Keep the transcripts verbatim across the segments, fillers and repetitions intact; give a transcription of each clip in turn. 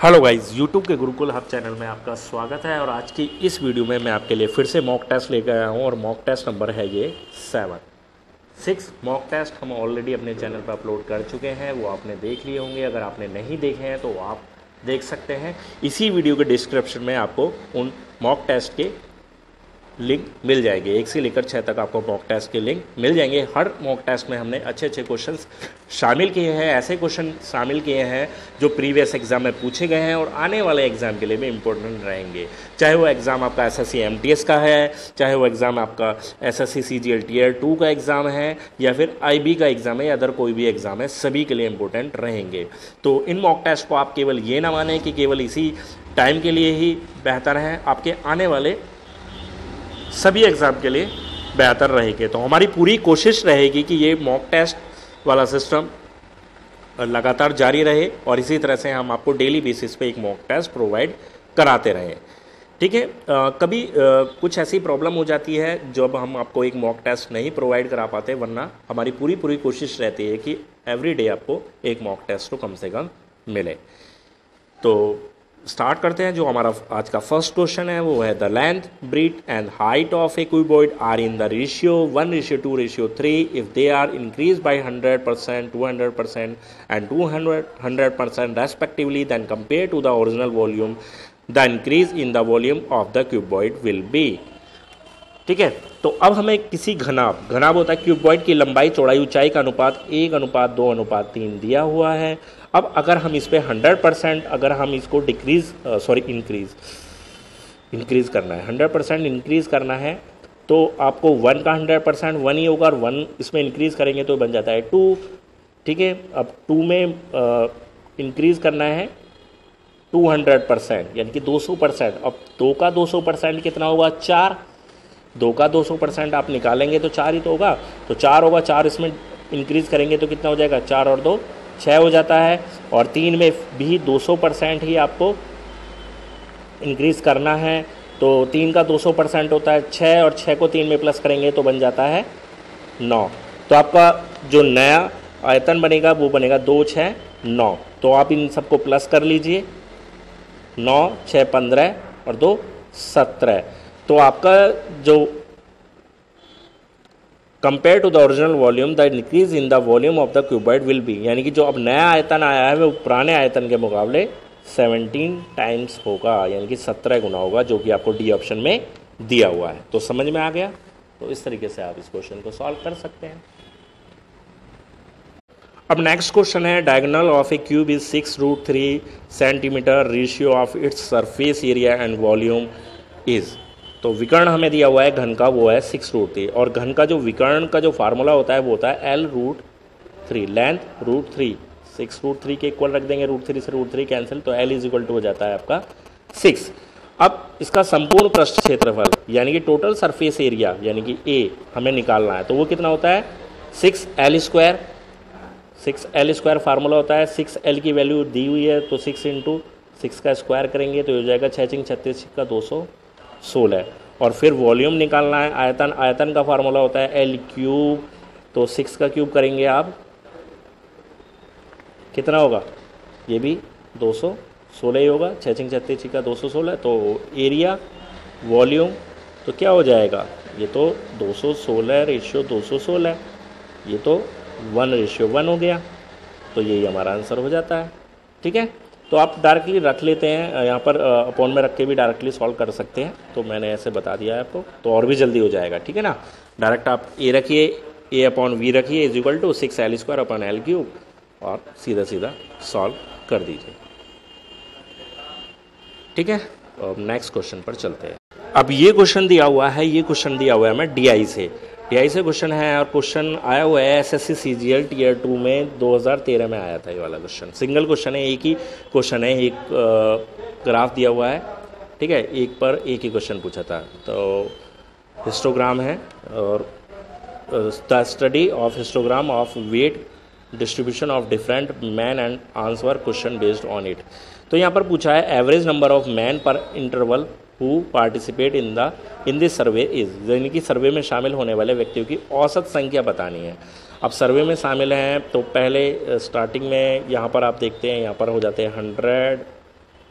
Hello guys, YouTube के Gurukul hub channel में आपका स्वागत है। और आज की इस वीडियो में मैं आपके लिए फिर से मॉक टेस्ट लेकर आया हूँ और मॉक टेस्ट नंबर है ये सेवन। सिक्स मॉक टेस्ट हम ऑलरेडी अपने चैनल पर अपलोड कर चुके हैं, वो आपने देख लिए होंगे। अगर आपने नहीं देखे हैं तो आप देख सकते हैं। इसी वीडियो के डिस्क्रिप्शन में आपको उन मॉक टेस्ट के लिंक मिल जाएंगे। एक से लेकर छः तक आपको मॉक टेस्ट के लिंक मिल जाएंगे। हर मॉक टेस्ट में हमने अच्छे अच्छे क्वेश्चंस शामिल किए हैं, ऐसे क्वेश्चन शामिल किए हैं जो प्रीवियस एग्जाम में पूछे गए हैं और आने वाले एग्जाम के लिए भी इम्पोर्टेंट रहेंगे। चाहे वो एग्ज़ाम आपका एसएससी एमटीएस का है, चाहे वो एग्ज़ाम आपका एसएससी सीजीएल टीयर टू का एग्ज़ाम है, या फिर आईबी का एग्ज़ाम है, या अदर कोई भी एग्ज़ाम है, सभी के लिए इम्पोर्टेंट रहेंगे। तो इन मॉक टेस्ट को आप केवल ये ना माने कि केवल इसी टाइम के लिए ही बेहतर है, आपके आने वाले सभी एग्ज़ाम के लिए बेहतर रहेंगे। तो हमारी पूरी कोशिश रहेगी कि ये मॉक टेस्ट वाला सिस्टम लगातार जारी रहे और इसी तरह से हम आपको डेली बेसिस पे एक मॉक टेस्ट प्रोवाइड कराते रहें। ठीक है। आ, कभी आ, कुछ ऐसी प्रॉब्लम हो जाती है जब हम आपको एक मॉक टेस्ट नहीं प्रोवाइड करा पाते, वरना हमारी पूरी पूरी कोशिश रहती है कि एवरी डे आपको एक मॉक टेस्ट तो कम से कम मिले। तो स्टार्ट करते हैं। जो हमारा आज का फर्स्ट क्वेश्चन है वो है the length, breadth and height of a cuboid are in the ratio one ratio two ratio three if they are increase by hundred percent, two hundred percent and two hundred percent respectively then compare to the original volume the increase in the volume of the cuboid will be. ठीक है। तो अब हमें किसी घनाभ घनाभ होता है cuboid की लंबाई चौड़ाई ऊंचाई का अनुपात एक अनुपात दो अनुपात तीन दिया हुआ है। अब अगर हम इस पे हंड्रेड परसेंट अगर हम इसको डिक्रीज सॉरी इंक्रीज इंक्रीज करना है, हंड्रेड परसेंट इंक्रीज करना है, तो आपको वन का हंड्रेड परसेंट वन ही होगा और वन इसमें इंक्रीज करेंगे तो बन जाता है टू। ठीक है। अब टू में इंक्रीज करना है टू हंड्रेड परसेंट यानी कि दो सौ परसेंट। अब दो का दो सौ परसेंट कितना होगा? चार। दो का दो सौ परसेंट आप निकालेंगे तो चार ही तो होगा, तो चार होगा। चार इसमें इंक्रीज करेंगे तो कितना हो जाएगा? चार और दो छः हो जाता है। और तीन में भी दो सौ परसेंट ही आपको इंक्रीज करना है, तो तीन का दो सौ परसेंट होता है छः, और छः को तीन में प्लस करेंगे तो बन जाता है नौ। तो आपका जो नया आयतन बनेगा वो बनेगा दो छः नौ। तो आप इन सबको प्लस कर लीजिए, नौ छः पंद्रह और दो सत्रह। तो आपका जो compare to the original volume the increase in the volume of the cuboid will be, यानी कि जो अब नया आयतन आया है वो पुराने आयतन के मुकाबले सत्रह टाइम्स होगा, यानी कि सत्रह गुना होगा, जो कि आपको डी ऑप्शन में दिया हुआ है। तो समझ में आ गया? तो इस तरीके से आप इस क्वेश्चन को सॉल्व कर सकते हैं। अब नेक्स्ट क्वेश्चन है diagonal of a cube is six root three centimetre, ratio of its surface area and volume is. तो विकर्ण हमें दिया हुआ है घन का, वो है सिक्स रूट थ्री, और घन का जो विकर्ण का जो फार्मूला होता है वो होता है L root three, length root three, six root three के इक्वल रख देंगे, रूट थ्री से रूट थ्री कैंसिल, तो एल इज इक्वल टू हो जाता है आपका सिक्स। अब इसका संपूर्ण पृष्ठ क्षेत्रफल यानी कि टोटल सरफेस एरिया यानी कि ए हमें निकालना है, तो वो कितना होता है? Six L square. Six L square formula होता है, सिक्स एल की वैल्यू दी हुई है तो सिक्स इंटू सिक्स का स्क्वायर करेंगे तो हो जाएगा छः चिंग छत्तीस का दो सौ सोलह। और फिर वॉल्यूम निकालना है, आयतन आयतन का फार्मूला होता है एल क्यूब, तो सिक्स का क्यूब करेंगे आप कितना होगा? ये भी दो सौ सोलह ही होगा, छः चिंग छत्तीस का दो सौ सोलह। तो एरिया वॉल्यूम तो क्या हो जाएगा? ये तो दो सौ सोलह रेशियो दो सौ सोलह, ये तो वन रेशियो वन हो गया, तो यही हमारा आंसर हो जाता है। ठीक है। तो आप डायरेक्टली रख लेते हैं, यहाँ पर अपॉन में रख के भी डायरेक्टली सॉल्व कर सकते हैं, तो मैंने ऐसे बता दिया है आपको, तो और भी जल्दी हो जाएगा। ठीक है ना। डायरेक्ट आप ए रखिए, ए अपॉन वी रखिए is equal to six L square upon L cube, और सीधा सीधा सॉल्व कर दीजिए। ठीक है। अब नेक्स्ट क्वेश्चन पर चलते हैं। अब ये क्वेश्चन दिया हुआ है, ये क्वेश्चन दिया हुआ है हमें डी आई से डी आई से क्वेश्चन है, और क्वेश्चन आया हुआ है एसएससी सीजीएल टीयर टू में दो हज़ार तेरह में आया था ये वाला क्वेश्चन। सिंगल क्वेश्चन है, एक ही क्वेश्चन है, एक ग्राफ दिया हुआ है। ठीक है। एक पर एक ही क्वेश्चन पूछा था, तो हिस्टोग्राम है, और the study of histogram of weight distribution of different man and answer question based on it. तो यहाँ पर पूछा है average number of man per interval who participate in the in this survey is, यानी कि सर्वे में शामिल होने वाले व्यक्तियों की औसत संख्या बतानी है। अब सर्वे में शामिल हैं तो पहले स्टार्टिंग में यहाँ पर आप देखते हैं, यहाँ पर हो जाते हैं हंड्रेड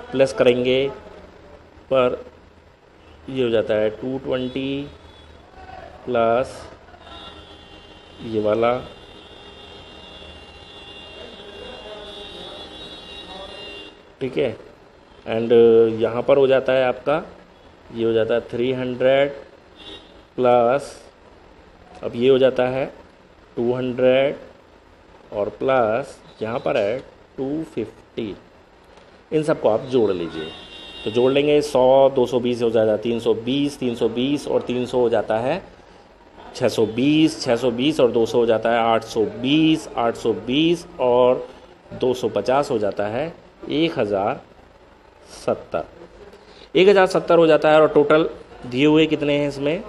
प्लस करेंगे पर ये हो जाता है टू ट्वेंटी प्लस ये वाला ठीक है। एंड यहाँ पर हो जाता है आपका ये हो जाता है थ्री हंड्रेड प्लस अब ये हो जाता है टू हंड्रेड और प्लस यहाँ पर है टू फिफ्टी। इन सबको आप जोड़ लीजिए तो जोड़ लेंगे सौ दो सौ बीस हो जाता है तीन सौ बीस तीन सौ बीस और तीन सौ हो जाता है छः सौ बीस छः सौ बीस और दो सौ हो जाता है आठ सौ बीस आठ सौ बीस और दो सौ पचास हो जाता है एक हज़ार सत्तर एक हज़ार सत्तर हो जाता है। और टोटल दिए हुए कितने हैं इसमें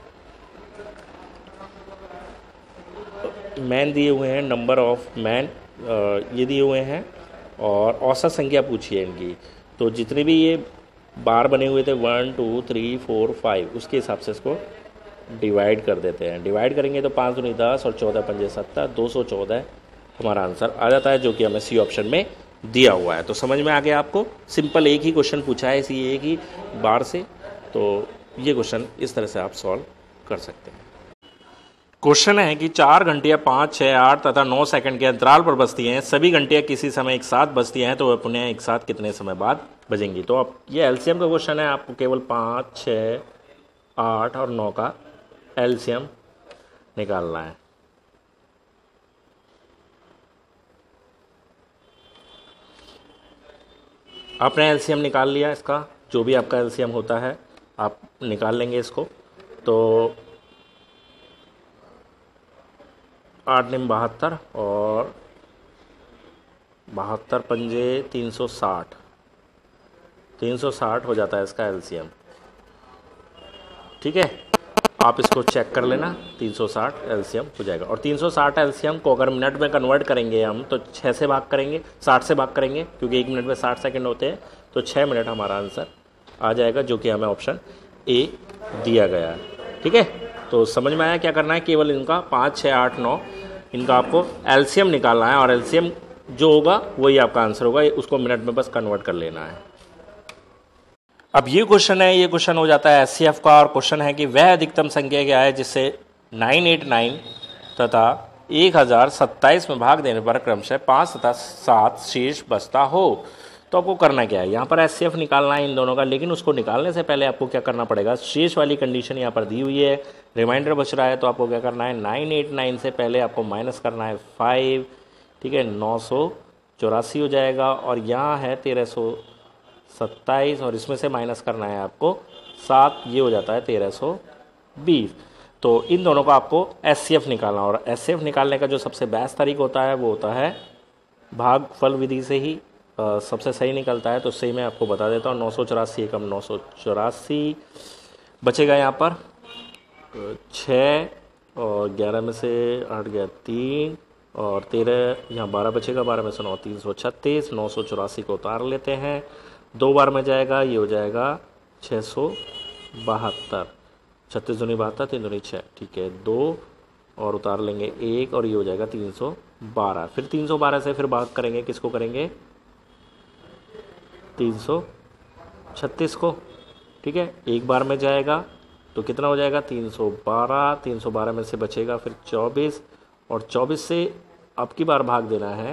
मैन दिए हुए हैं नंबर ऑफ मैन ये दिए हुए हैं और औसत संख्या पूछिए इनकी। तो जितने भी ये बार बने हुए थे one two three four five उसके हिसाब से इसको डिवाइड कर देते हैं। डिवाइड करेंगे तो पाँच दूनी दस और चौदह पंजे सत्तर दो सौ चौदह हमारा आंसर आ जाता है जो कि हमें सी ऑप्शन में दिया हुआ है। तो समझ में आ गया आपको। सिंपल एक ही क्वेश्चन पूछा है इसी एक ही बार से तो ये क्वेश्चन इस तरह से आप सॉल्व कर सकते हैं। क्वेश्चन है कि चार घंटियाँ पाँच छः आठ तथा नौ सेकंड के अंतराल पर बजती हैं। सभी घंटियाँ किसी समय एक साथ बजती हैं तो वह पुनः एक साथ कितने समय बाद बजेंगी। तो अब ये एलसीएम का क्वेश्चन है। आपको केवल पाँच छः आठ और नौ का एलसीएम निकालना है। आपने एलसीएम निकाल लिया इसका जो भी आपका एलसीएम होता है आप निकाल लेंगे इसको। तो आठ निम बहत्तर और बहत्तर पंजे तीन सौ साठ तीन सौ साठ हो जाता है इसका एलसीएम। ठीक है आप इसको चेक कर लेना तीन सौ साठ एलसीएम हो जाएगा। और तीन सौ साठ एलसीएम को अगर मिनट में कन्वर्ट करेंगे हम तो छः से भाग करेंगे साठ से भाग करेंगे क्योंकि एक मिनट में साठ सेकंड होते हैं तो छः मिनट हमारा आंसर आ जाएगा जो कि हमें ऑप्शन ए दिया गया है। ठीक है तो समझ में आया क्या करना है। केवल इनका पाँच छः आठ नौ इनका आपको एलसीएम निकालना है और एलसीएम जो होगा वही आपका आंसर होगा। उसको मिनट में बस कन्वर्ट कर लेना है। अब ये क्वेश्चन है ये क्वेश्चन हो जाता है एससीएफ का और क्वेश्चन है कि वह अधिकतम संख्या क्या है जिससे नौ सौ नवासी तथा एक हज़ार सत्ताईस में भाग देने पर क्रमशः पाँच तथा सात शेष बचता हो। तो आपको करना क्या है यहाँ पर एससीएफ निकालना है इन दोनों का। लेकिन उसको निकालने से पहले आपको क्या करना पड़ेगा शेष वाली कंडीशन यहाँ पर दी हुई है रिमाइंडर बच रहा है तो आपको क्या करना है नाइन एट नाइन से पहले आपको माइनस करना है फाइव। ठीक है नौ सौ चौरासी हो जाएगा और यहाँ है तेरह सौ सत्ताईस और इसमें से माइनस करना है आपको सात ये हो जाता है तेरह सौ बीस। तो इन दोनों का आपको एससीएफ निकालना और एससीएफ निकालने का जो सबसे बेस्ट तरीका होता है वो होता है भागफल विधि से ही आ, सबसे सही निकलता है। तो सही मैं आपको बता देता हूँ नौ सौ चौरासी एकम नौ सौ चौरासी बचेगा यहाँ पर छः और ग्यारह में से आठ गया तीन और तेरह यहाँ बारह बचेगा बारह में से नौ तीन सौ छत्तीस नौ सौ चौरासी को उतार लेते हैं दो बार में जाएगा ये हो जाएगा छः सौ बहत्तर छत्तीस दूनी बहत्तर तीन दूनी छः। ठीक है दो और उतार लेंगे एक और ये हो जाएगा तीन सौ बारह। फिर तीन सौ बारह से फिर भाग करेंगे किसको करेंगे तीन सौ छत्तीस को। ठीक है एक बार में जाएगा तो कितना हो जाएगा तीन सौ बारह तीन सौ बारह में से बचेगा फिर चौबीस और चौबीस से अब की बार भाग देना है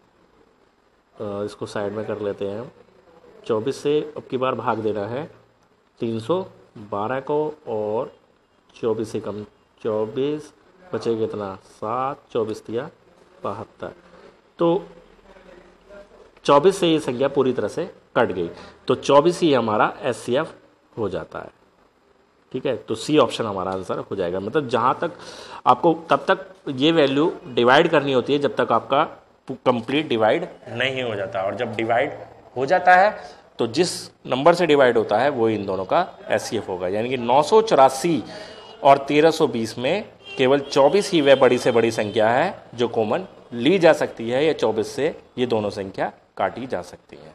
इसको साइड में कर लेते हैं। चौबीस से अब की बार भाग देना है तीन सौ बारह को और चौबीस से कम चौबीस बचेगा कितना सात चौबीस दिया बहत्तर। तो चौबीस से ये संख्या पूरी तरह से कट गई तो चौबीस ही हमारा एससीएफ हो जाता है। ठीक है तो सी ऑप्शन हमारा आंसर हो जाएगा। मतलब जहाँ तक आपको तब तक ये वैल्यू डिवाइड करनी होती है जब तक आपका कंप्लीट डिवाइड नहीं हो जाता और जब डिवाइड हो जाता है तो जिस नंबर से डिवाइड होता है वो इन दोनों का एससीएफ होगा। यानी कि नौ सौ चौरासी और तेरह सौ बीस में केवल चौबीस ही वह बड़ी से बड़ी संख्या है जो कॉमन ली जा सकती है या चौबीस से ये दोनों संख्या काटी जा सकती है।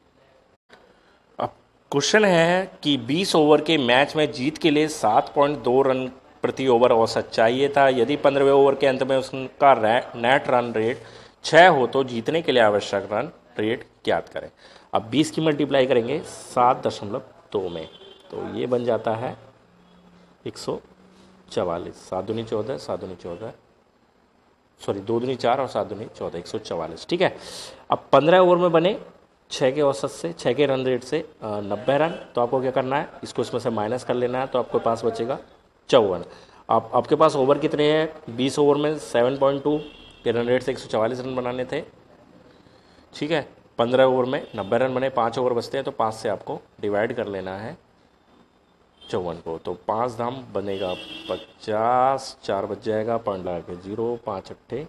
अब क्वेश्चन है कि बीस ओवर के मैच में जीत के लिए सात पॉइंट दो रन प्रति ओवर औसत चाहिए था। यदि पंद्रहवें ओवर के अंत में उसका नेट रन रेट छः हो तो जीतने के लिए आवश्यक रन रेट ज्ञात करें। अब बीस की मल्टीप्लाई करेंगे सात दशमलव दो में, तो ये बन जाता है एक सौ चवालीस। सात दूनी चौदह, सात दूनी चौदह, सॉरी दो दूनी चार और सात दूनी चौदह, एक सौ चवालीस। ठीक है, अब पंद्रह ओवर में बने छः के औसत से, छः के रन रेट से नब्बे रन, तो आपको क्या करना है, इसको इसमें से माइनस कर लेना है, तो आपके पास बचेगा चौवन। आप आपके पास ओवर कितने हैं, बीस ओवर में सेवन पॉइंट टू के रन रेट से एक सौ चवालीस रन बनाने थे। ठीक है, पंद्रह ओवर में नब्बे रन बने, पाँच ओवर बचते हैं, तो पाँच से आपको डिवाइड कर लेना है चौवन को, तो पाँच धाम बनेगा पचास, चार बच जाएगा, पॉइंट लगा के जीरो, पाँच अट्ठे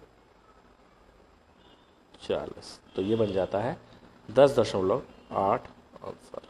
चालीस, तो ये बन जाता है दस दशमलव आठ आंसर।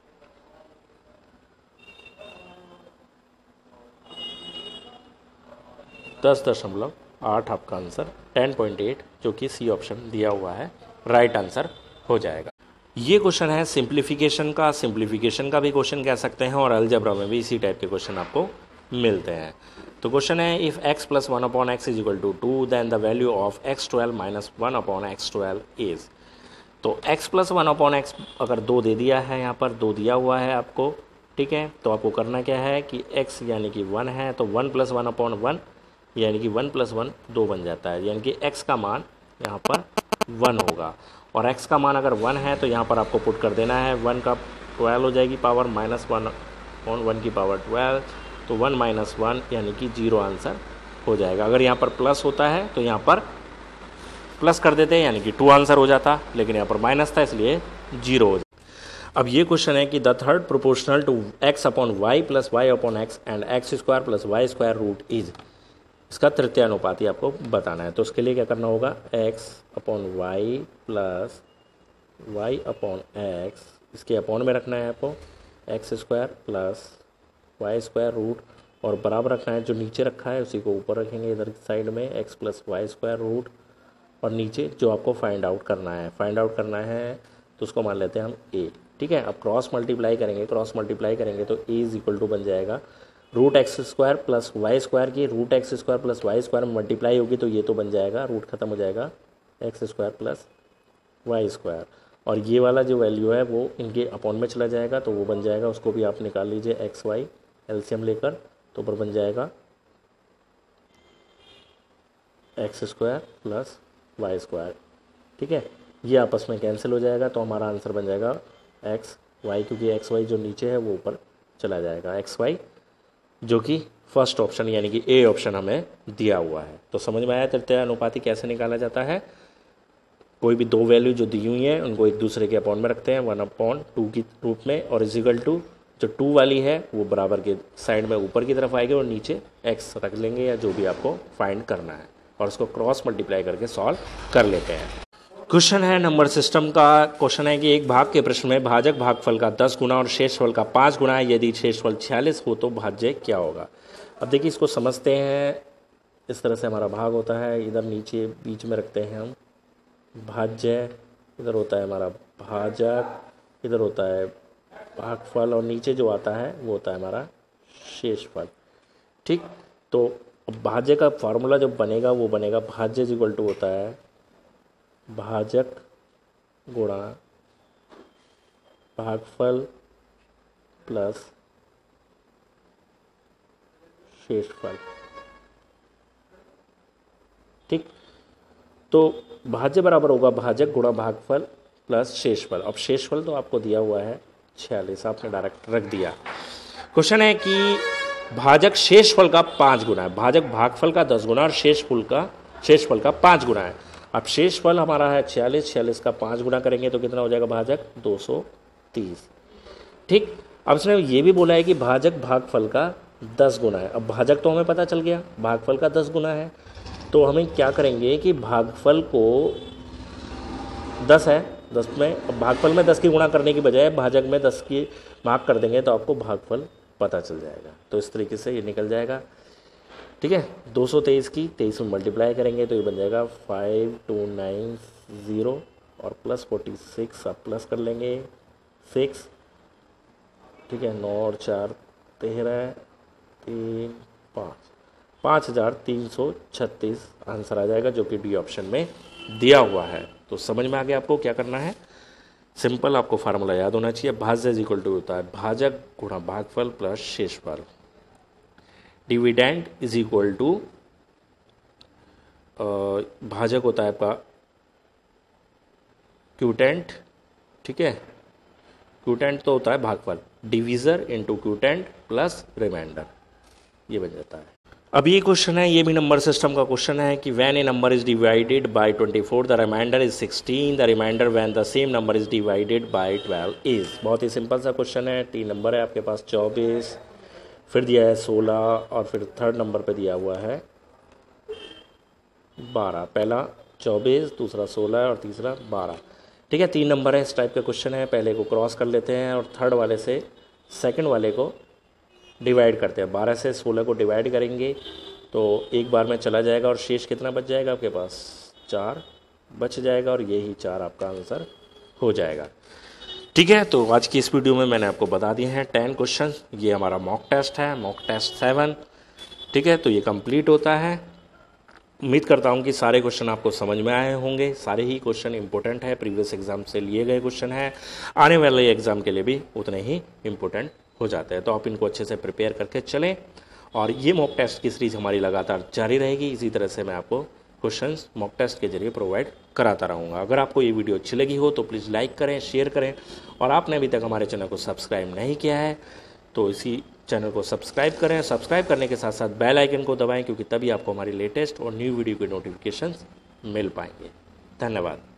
दस दशमलव आठ आपका आंसर, टेन पॉइंट एट, जो कि सी ऑप्शन दिया हुआ है, राइट आंसर हो जाएगा। ये क्वेश्चन है सिंप्लीफिकेशन का, सिंप्लीफिकेशन का भी क्वेश्चन कह सकते हैं, और अलजेब्रा में भी इसी टाइप के क्वेश्चन आपको मिलते हैं। तो क्वेश्चन है if x plus one upon x is equal to two then the value of x twelve minus one upon x twelve is. तो x plus one upon x अगर दो दे दिया है, यहाँ पर दो दिया हुआ है आपको, ठीक है, तो आपको करना क्या है कि x यानी कि वन है, तो one plus one upon one यानी कि वन प्लस वन दो बन जाता है, यानी कि x का मान यहाँ पर वन होगा, और x का मान अगर वन है तो यहाँ पर आपको पुट कर देना है, वन का ट्वेल्व हो जाएगी power, minus one upon one की पावर ट्वेल्व, तो वन माइनस वन यानी कि जीरो आंसर हो जाएगा। अगर यहाँ पर प्लस होता है तो यहाँ पर प्लस कर देते हैं, यानी कि टू आंसर हो जाता, लेकिन यहाँ पर माइनस था इसलिए जीरो हो जाता। अब ये क्वेश्चन है कि the third proportional to x upon y plus y upon x and x square plus y square root is. इसका तृतीय अनुपाती आपको बताना है, तो उसके लिए क्या करना होगा, x upon y plus y upon x, इसके अपॉन में रखना है आपको x square plus y square root, और बराबर रखना है, जो नीचे रखा है उसी को ऊपर रखेंगे इधर की साइड में, x plus y square root, और नीचे जो आपको फाइंड आउट करना है, फाइंड आउट करना है तो उसको मान लेते हैं हम a। ठीक है, अब क्रॉस मल्टीप्लाई करेंगे, क्रॉस मल्टीप्लाई करेंगे तो a इज इक्वल टू बन जाएगा root x square plus y square की root x square plus y square में मल्टीप्लाई होगी, तो ये तो बन जाएगा, रूट खत्म हो जाएगा, x square plus y square, और ये वाला जो वैल्यू है वो इनके अपॉन में चला जाएगा, तो वो बन जाएगा, उसको भी आप निकाल लीजिए एक्स वाई एलसीएम लेकर, तो ऊपर बन जाएगा x square plus y square. ठीक है, ये आपस में कैंसिल हो जाएगा, तो हमारा आंसर बन जाएगा एक्स वाई, क्योंकि एक्स वाई जो नीचे है वो ऊपर चला जाएगा, एक्स वाई जो कि फर्स्ट ऑप्शन यानी कि ए ऑप्शन हमें दिया हुआ है। तो समझ में आया तृतीय अनुपाती कैसे निकाला जाता है। कोई भी दो वैल्यू जो दी हुई हैं उनको एक दूसरे के अपॉन में रखते हैं, वन अपॉन टू की रूप में, और इजिकल टू जो टू वाली है वो बराबर के साइड में ऊपर की तरफ आएगी, और नीचे एक्स रख लेंगे या जो भी आपको फाइंड करना है, और उसको क्रॉस मल्टीप्लाई करके सॉल्व कर लेते हैं। क्वेश्चन है नंबर सिस्टम का। क्वेश्चन है कि एक भाग के प्रश्न में भाजक भागफल का दस गुना और शेषफल का पाँच गुना है, यदि शेषफल छियालीस हो तो भाज्य क्या होगा। अब देखिए इसको समझते हैं, इस तरह से हमारा भाग होता है, इधर नीचे बीच में रखते हैं हम भाज्य, इधर होता है हमारा भाजक, इधर होता है भागफल, और नीचे जो आता है वो होता है हमारा शेषफल। ठीक, तो भाज्य का फार्मूला जो बनेगा वो बनेगा भाज्य इक्वल टू होता है भाजक गुणा भागफल प्लस शेषफल। ठीक, तो भाज्य बराबर होगा भाजक गुणा भागफल प्लस शेषफल। अब शेषफल तो आपको दिया हुआ है छियालीस, आपने डायरेक्ट रख दिया। क्वेश्चन है कि भाजक शेषफल का पाँच गुना है, भाजक भागफल का दस गुना और शेषफल का शेषफल का पाँच गुना है। अब शेषफल हमारा है छियालीस, छियालीस का पाँच गुना करेंगे तो कितना हो जाएगा भाजक दो सौ तीस। ठीक, अब इसने ये भी बोला है कि भाजक भागफल का दस गुना है। अब भाजक तो हमें पता चल गया, भागफल का दस गुना है, तो हमें क्या करेंगे कि भागफल को दस है, दस में अब भागफल में दस की गुणा करने की बजाय भाजक में दस की भाग कर देंगे तो आपको भागफल पता चल जाएगा। तो इस तरीके से ये निकल जाएगा। ठीक है, दो सौ तेईस की तेईस में मल्टीप्लाई करेंगे तो ये बन जाएगा फाइव टू नाइन ज़ीरो और प्लस फोर्टी सिक्स, आप प्लस कर लेंगे सिक्स। ठीक है, नौ और चार तेरह, तीन पाँच, पाँच हज़ार तीन सौ छत्तीस आंसर आ जाएगा, जो कि डी ऑप्शन में दिया हुआ है। तो समझ में आ गया आपको क्या करना है। सिंपल आपको फार्मूला याद होना चाहिए, भाज्य इज इक्वल टू होता है भाजक गुणा भागफल प्लस शेषफल। डिविडेंड इज इक्वल टू भाजक होता है आपका क्यूटेंट, ठीक है, क्यूटेंट तो होता है भागफल, divisor into quotient plus remainder, ये बन जाता है। अब ये क्वेश्चन है, ये भी नंबर सिस्टम का क्वेश्चन है कि when a number is divided by twenty four the remainder is sixteen, the remainder when the same number is divided by twelve is. बहुत ही सिंपल सा क्वेश्चन है। तीन नंबर है आपके पास, चौबीस, फिर दिया है सोलह और फिर थर्ड नंबर पे दिया हुआ है बारह। पहला चौबीस, दूसरा सोलह और तीसरा बारह, ठीक है। तीन नंबर है, इस टाइप का क्वेश्चन है। पहले को क्रॉस कर लेते हैं और थर्ड वाले से सेकंड वाले को डिवाइड करते हैं। बारह से सोलह को डिवाइड करेंगे तो एक बार में चला जाएगा और शेष कितना बच जाएगा आपके पास, चार बच जाएगा और यही चार आपका आंसर हो जाएगा, ठीक है। तो आज की इस वीडियो में मैंने आपको बता दिए हैं टेन क्वेश्चन। ये हमारा मॉक टेस्ट है, मॉक टेस्ट सेवन, ठीक है। तो ये कंप्लीट होता है। उम्मीद करता हूँ कि सारे क्वेश्चन आपको समझ में आए होंगे। सारे ही क्वेश्चन इंपॉर्टेंट है, प्रीवियस एग्जाम से लिए गए क्वेश्चन है, आने वाले एग्जाम के लिए भी उतने ही इम्पोर्टेंट हो जाते हैं। तो आप इनको अच्छे से प्रिपेयर करके चलें और ये मॉक टेस्ट की सीरीज हमारी लगातार जारी रहेगी। इसी तरह से मैं आपको क्वेश्चंस मॉक टेस्ट के जरिए प्रोवाइड कराता रहूँगा। अगर आपको ये वीडियो अच्छी लगी हो तो प्लीज़ लाइक करें, शेयर करें और आपने अभी तक हमारे चैनल को सब्सक्राइब नहीं किया है तो इसी चैनल को सब्सक्राइब करें। सब्सक्राइब करने के साथ साथ बेल आइकन को दबाएं क्योंकि तभी आपको हमारी लेटेस्ट और न्यू वीडियो के नोटिफिकेशंस मिल पाएंगे। धन्यवाद।